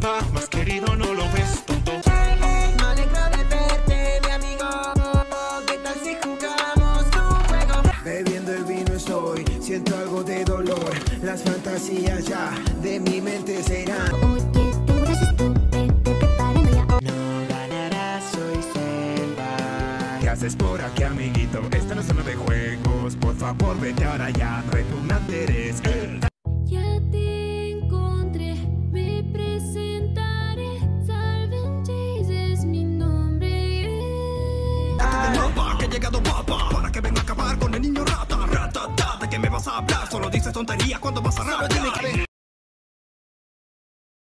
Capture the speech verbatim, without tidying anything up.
Ja, más querido no lo ves, tonto. Me alegro de verte, mi amigo. ¿Qué tal si jugamos un juego? Bebiendo el vino estoy, siento algo de dolor. Las fantasías ya de mi mente se irán. Oye, tengo las estupes, te preparando ya. No ganarás, soy Selva. ¿Qué haces por aquí, amiguito? Esta no es zona de juegos. Por favor, vete ahora ya. Repugnante eres. Eh. Ya te encontré, me presentaré. Salven Chase es mi nombre. El mapa, que he llegado guapa, para que venga a acabar con el niño rata. Ratata, ¿de qué me vas a hablar? Solo dices tonterías cuando vas a rapear.